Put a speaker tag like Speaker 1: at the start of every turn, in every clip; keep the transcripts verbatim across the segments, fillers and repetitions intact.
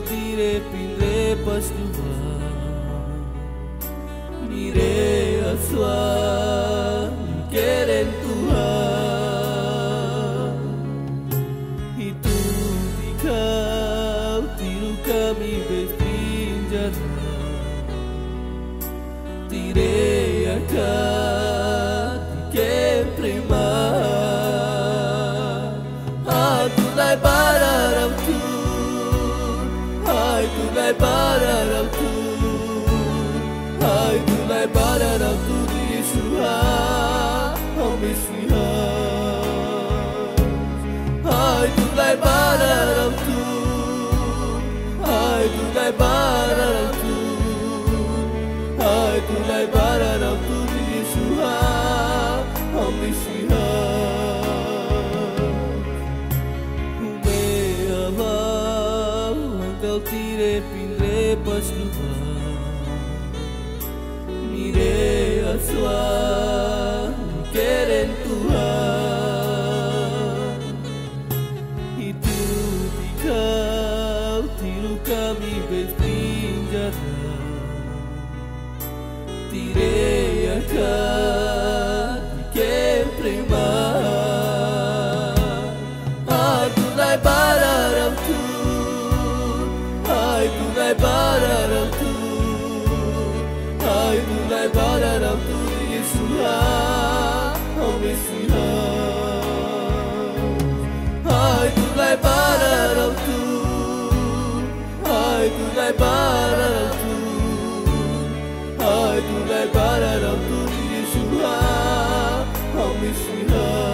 Speaker 1: tire pindre pastua mire aswan keren Tuhan itu dikau tiru kami berpinjara tire akan dikeprima tunai bararau tu hai tunai bararau tu hai tunai bararau tu Yeshua oh Mesias hai tunai bararau tu hai tunai bararau tu hai tunai bararau tu Yeshua oh Mesias tire pindre pastua mire aswan keren Tuhan itu dikau tiru kami berpinjara tire akan dikeprima tunai bararau tu hai tunai bararau tu hai tunai bararau tu Yeshua oh Mesias hai tunai bararau tu hai tunai bararau tu hai tunai bararau tu Yeshua oh Mesias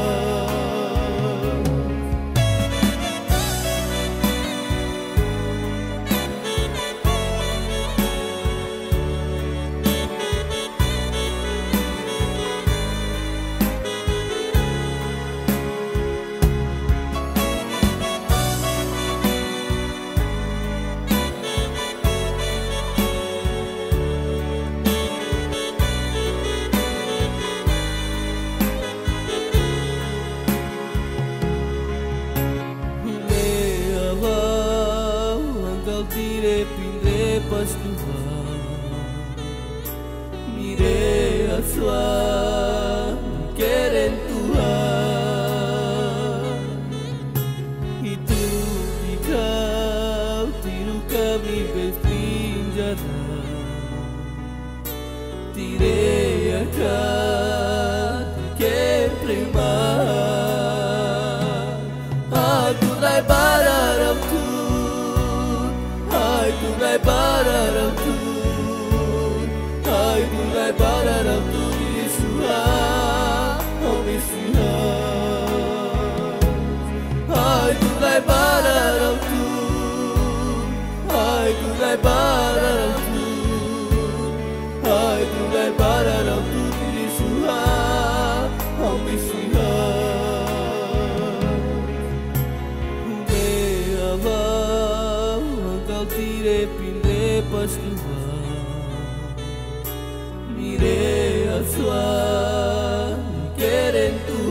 Speaker 1: tire pindre pastua mire aswan keren Tuhan itu dikau tiru kami berpinjara tire akan dikeprima tunai bararau tu hai tunai bararau tu hai tunai bararau tu Yeshua oh Mesias hai tunai bararau tu hai tunai bararau tu hai tunai bararau tu Yeshua oh Mesias tire pindre pastua mire aswan keren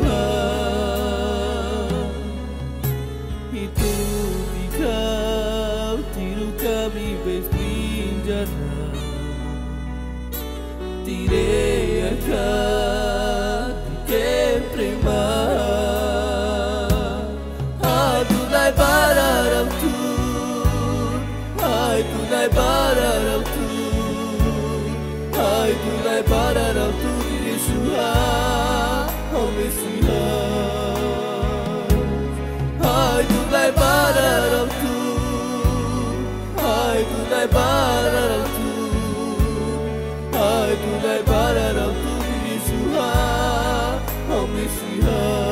Speaker 1: Tuhan itu dikau tiru kami berpinjara tire akan dikeprima tunai bararau tu hai tunai bararau tu hai tunai bararau tu Yeshua oh Mesias hai tunai bararau tu hai tunai bararau tu hai tunai bararau tu Yeshua oh Mesias